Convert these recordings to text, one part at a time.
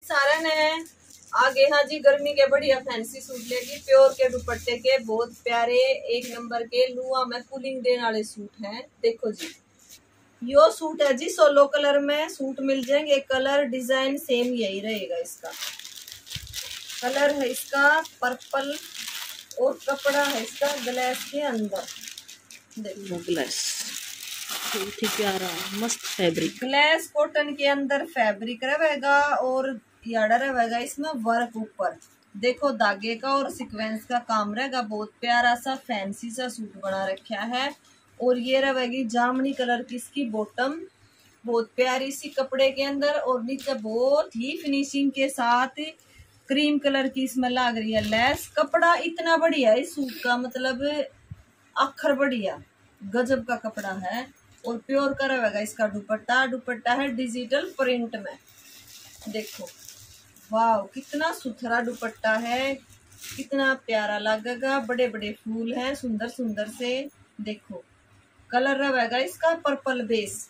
सारा ने आगे हाँ जी गर्मी के बढ़िया फैंसी सूट लेगी। प्योर के दुपट्टे के बहुत प्यारे एक नंबर के लुआ में कूलिंग देने वाले सूट हैं। देखो जी यो सूट है जी सोलो कलर में सूट मिल जाएंगे। कलर डिजाइन सेम यही रहेगा। इसका कलर है इसका पर्पल और कपड़ा है इसका ग्लास के अंदर। देखो ग्लास बहुत ही प्यारा मस्त फैब्रिक ग्लास कॉटन के अंदर फैब्रिक रहेगा और याडा रहेगा इसमें वर्क ऊपर। देखो धागे का और सीक्वेंस का काम रहेगा। बहुत प्यारा सा फैंसी सा सूट बना रखा है। और ये रहेगी जामनी कलर की इसकी बॉटम बहुत प्यारी सी कपड़े के अंदर और नीचे बहुत ही फिनिशिंग के साथ क्रीम कलर की इसमें लग रही है लेस। कपड़ा इतना बढ़िया है इस सूट का मतलब अखर बढ़िया गजब का कपड़ा है। और प्योर का रहेगा इसका दुपट्टा। दुपट्टा है डिजिटल प्रिंट में। देखो वाह कितना सुथरा दुपट्टा है कितना प्यारा लगेगा। बड़े बड़े फूल हैं सुंदर सुंदर से। देखो कलर रहेगा इसका पर्पल बेस।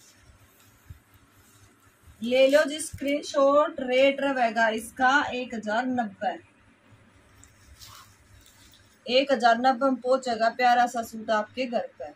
ले लो जी स्क्रीनशॉट। रेट रहेगा इसका 1090। 1090 में पहुंचेगा प्यारा सा सूट आपके घर पर।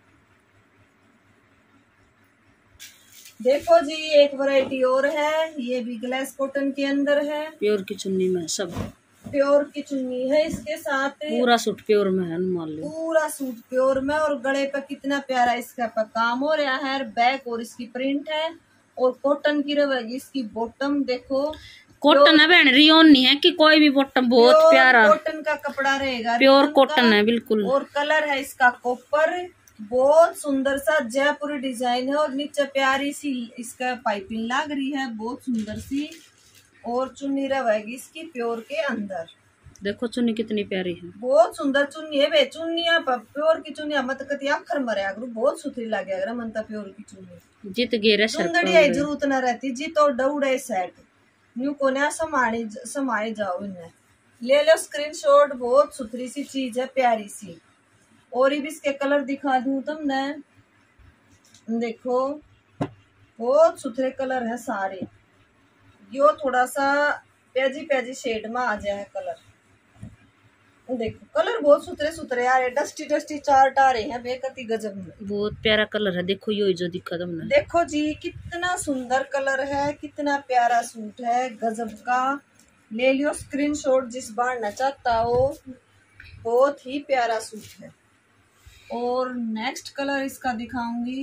देखो जी एक वैरायटी और है। ये भी ग्लास कॉटन के अंदर है। प्योर की चुन्नी में सब प्योर की चुन्नी है इसके साथ। पूरा सूट प्योर में है मान लो। पूरा सूट प्योर में और गले पे कितना प्यारा इसका काम हो रहा है। बैक और इसकी प्रिंट है और कॉटन की रहेगी इसकी बॉटम। देखो कॉटन है बहन रियोन नहीं है कि कोई भी बॉटम बहुत प्यारा कॉटन का कपड़ा रहेगा। प्योर कॉटन है बिल्कुल। और कलर है इसका कॉपर। बहुत सुंदर सा जयपुरी डिजाइन है और नीचे प्यारी सी इसका पाइपिंग लग रही है बहुत सुंदर सी। और चुन्नी रहेगी इसकी प्योर के अंदर। देखो चुन्नी कितनी प्यारी है बहुत सुंदर चुन्नी है। वे चुन्निया प्योर की चुन्निया मत कती अखर मरे अगर बहुत सुथरी लगे अगर मनता प्योर की चुन्नी जित गेरे सुंदरिया जरूरत न रहती जी तो दौड़े सेट न्यू को समाये जाओ इन्हें। ले लो स्क्रीनशॉट। बहुत सुथरी सी चीज है प्यारी सी। और भी इसके कलर दिखा दूं तुमने। देखो बहुत सुथरे कलर है सारे। यो थोड़ा सा प्याजी प्याजी शेड में आ जाए कलर। देखो कलर बहुत सुथरे सुथरे आ रहे डस्टी डस्टी चार्ट आ रहे हैं बेकती गजब में। बहुत प्यारा कलर है। देखो यो जो दिखा तुमने। देखो जी कितना सुंदर कलर है कितना प्यारा सूट है गजब का। ले लियो स्क्रीनशॉट जिस बार न चाहता हो। बहुत ही प्यारा सूट है। और नेक्स्ट कलर इसका दिखाऊंगी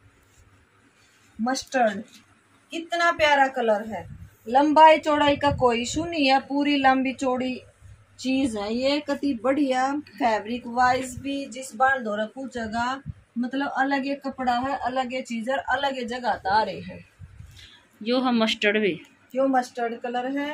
मस्टर्ड। कितना प्यारा कलर है। लंबाई चौड़ाई का कोई इशू नहीं है। पूरी लंबी चौड़ी चीज है ये कति बढ़िया। फैब्रिक वाइज भी जिस बार दो रखू जगह मतलब अलग एक कपड़ा है अलग एक चीज है अलग एक जगह आ रहे हैं। यो है मस्टर्ड भी यो मस्टर्ड कलर है।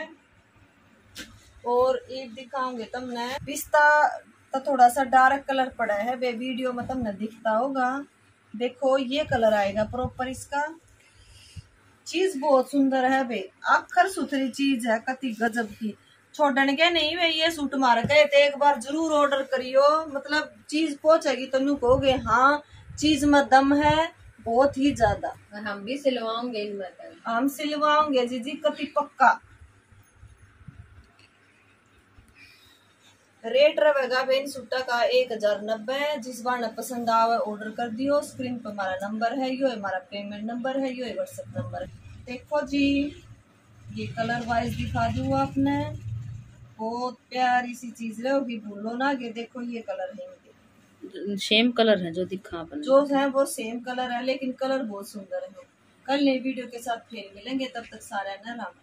और एक दिखाऊंगे तुमने पिस्ता तो थोड़ा सा डार्क कलर पड़ा है वे वीडियो में तुमने दिखता होगा। देखो ये कलर आएगा प्रॉपर इसका। चीज बहुत सुंदर है बे आखर सुथरी चीज है कति गजब की। छोड़ने के नहीं वे ये सूट मार गए तो एक बार जरूर ऑर्डर करियो मतलब चीज पहुंचेगी तो न्यू कहोगे हाँ चीज में दम है बहुत ही ज्यादा। हम भी सिलवाओगे हम सिलवाओगे जी कति पक्का। रेट रहेगा बेन सूटा का 1090। जिस बार न पसंद आवे ऑर्डर कर दियो। स्क्रीन पर हमारा नंबर है यो हमारा पेमेंट नंबर है यो व्हाट्सएप नंबर है। देखो जी ये कलर वाइज दिखा दूँ आपने। बहुत प्यारी सी चीज रहोगी भूलो ना कि देखो ये कलर है सेम कलर है जो दिखा अपन जो है वो सेम कलर है लेकिन कलर बहुत सुंदर है। कल नई वीडियो के साथ फिर मिलेंगे तब तक सारा ना राम।